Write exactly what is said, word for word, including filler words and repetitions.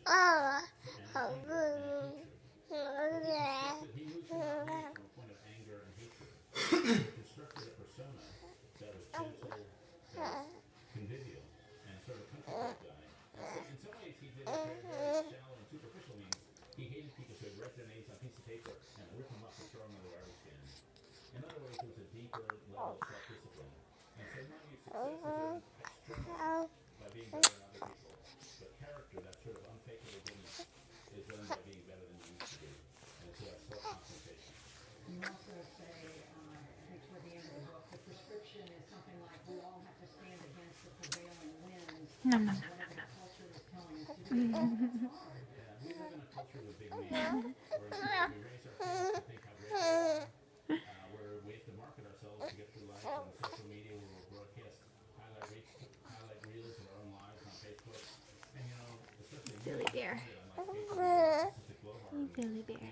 Oh, oh, good. Yeah. He moves from a point of anger and hatred. He constructed a persona that was gentle, that was convivial, and sort of countryside guy. And so, in some ways, he did it very, very shallow and superficial means. He hated people who would write their names on a piece of paper and rip them up and throw them in the garbage can. In other ways, it was a deeper level of self-discipline. And so, in my view, success is sort of external by being better than other people. But character, that sort of unfakeable goodness, is done by being better than you used to be. And so that's self-confrontation. You also say, uh, I think toward the end of the book, the prescription is something like we all have to stand against the prevailing winds, Nom, nom, nom, whatever nom, the nom. culture is telling us to do. It's hard. Yeah, we live in a culture with big names, where we raise our kids to think how great they are. Uh, where we have to market ourselves to get through life on social media, where we'll broadcast highlight reels, highlight reels of our own lives on Facebook. And you know, especially Billy Bear. on like Facebook, Hey, Billy Bear.